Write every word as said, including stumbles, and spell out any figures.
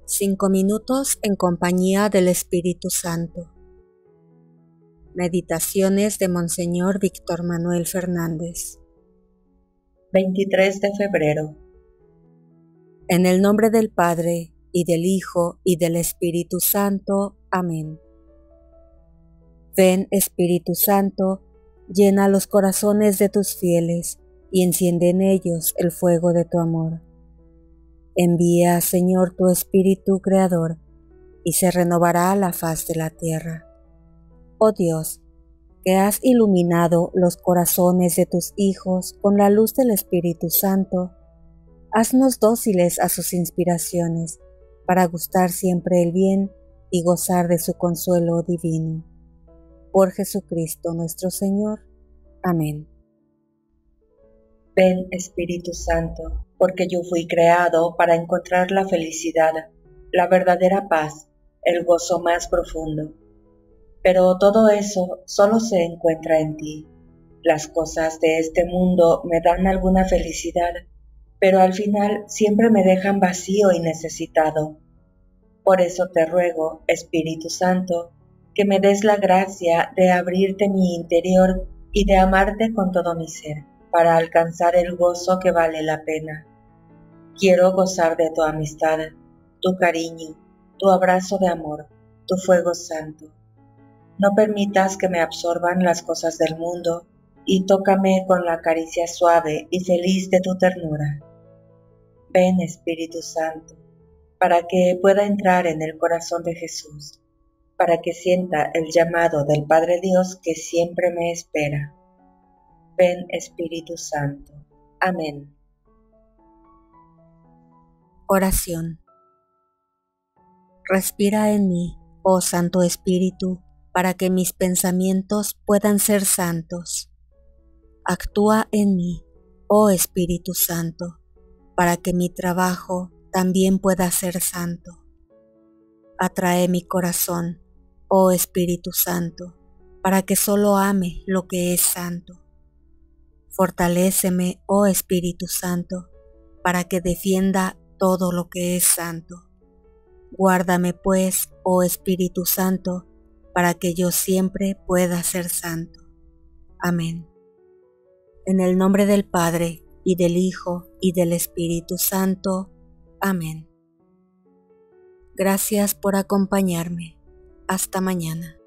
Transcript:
Cinco minutos en compañía del Espíritu Santo. Meditaciones de Monseñor Víctor Manuel Fernández. veintitrés de febrero. En el nombre del Padre, y del Hijo, y del Espíritu Santo. Amén. Ven, Espíritu Santo, llena los corazones de tus fieles, y enciende en ellos el fuego de tu amor. Envía, Señor, tu Espíritu Creador, y se renovará la faz de la tierra. Oh Dios, que has iluminado los corazones de tus hijos con la luz del Espíritu Santo, haznos dóciles a sus inspiraciones, para gustar siempre el bien y gozar de su consuelo divino. Por Jesucristo nuestro Señor. Amén. Ven, Espíritu Santo, porque yo fui creado para encontrar la felicidad, la verdadera paz, el gozo más profundo. Pero todo eso solo se encuentra en ti. Las cosas de este mundo me dan alguna felicidad, pero al final siempre me dejan vacío y necesitado. Por eso te ruego, Espíritu Santo, que me des la gracia de abrirte mi interior y de amarte con todo mi ser, para alcanzar el gozo que vale la pena. Quiero gozar de tu amistad, tu cariño, tu abrazo de amor, tu fuego santo. No permitas que me absorban las cosas del mundo y tócame con la caricia suave y feliz de tu ternura. Ven, Espíritu Santo, para que pueda entrar en el corazón de Jesús, para que sienta el llamado del Padre Dios que siempre me espera. Ven, Espíritu Santo. Amén. Oración. Respira en mí, oh Santo Espíritu, para que mis pensamientos puedan ser santos. Actúa en mí, oh Espíritu Santo, para que mi trabajo también pueda ser santo. Atrae mi corazón, oh Espíritu Santo, para que solo ame lo que es santo. Fortaléceme, oh Espíritu Santo, para que defienda todo lo que es santo. Guárdame pues, oh Espíritu Santo, para que yo siempre pueda ser santo. Amén. En el nombre del Padre, y del Hijo, y del Espíritu Santo. Amén. Gracias por acompañarme. Hasta mañana.